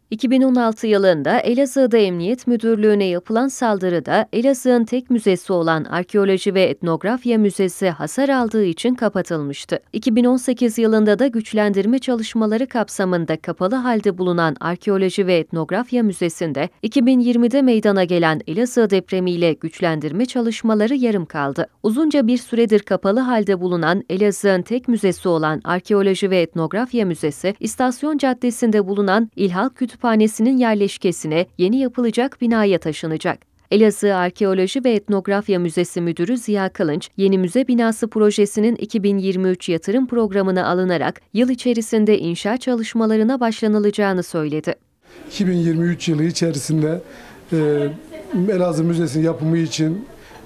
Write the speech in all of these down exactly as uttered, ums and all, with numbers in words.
iki bin on altı yılında Elazığ'da Emniyet Müdürlüğü'ne yapılan saldırıda Elazığ'ın tek müzesi olan Arkeoloji ve Etnografya Müzesi hasar aldığı için kapatılmıştı. iki bin on sekiz yılında da güçlendirme çalışmaları kapsamında kapalı halde bulunan Arkeoloji ve Etnografya Müzesi'nde iki bin yirmide meydana gelen Elazığ depremiyle güçlendirme çalışmaları yarım kaldı. Uzunca bir süredir kapalı halde bulunan Elazığ'ın tek müzesi olan Arkeoloji ve Etnografya Müzesi, İstasyon Caddesi'nde bulunan İlhal Kütüphanesi'nin yerleşkesine yeni yapılacak binaya taşınacak. Elazığ Arkeoloji ve Etnografya Müzesi Müdürü Ziya Kılınç, yeni müze binası projesinin iki bin yirmi üç yatırım programına alınarak yıl içerisinde inşaat çalışmalarına başlanılacağını söyledi. iki bin yirmi üç yılı içerisinde e, Elazığ Müzesi'nin yapımı için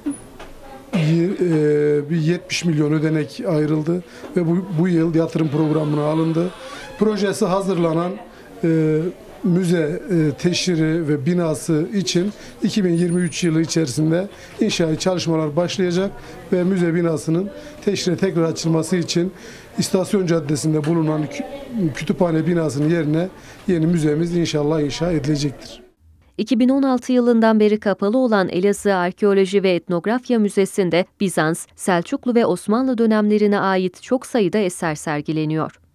bir yetmiş milyon ödenek ayrıldı ve bu, bu yıl yatırım programına alındı. Projesi hazırlanan e, müze e, teşhiri ve binası için iki bin yirmi üç yılı içerisinde inşaat çalışmalar başlayacak ve müze binasının teşhire tekrar açılması için İstasyon Caddesi'nde bulunan kütüphane binasının yerine yeni müzemiz inşallah inşa edilecektir. iki bin on altı yılından beri kapalı olan Elazığ Arkeoloji ve Etnografya Müzesi'nde Bizans, Selçuklu ve Osmanlı dönemlerine ait çok sayıda eser sergileniyor.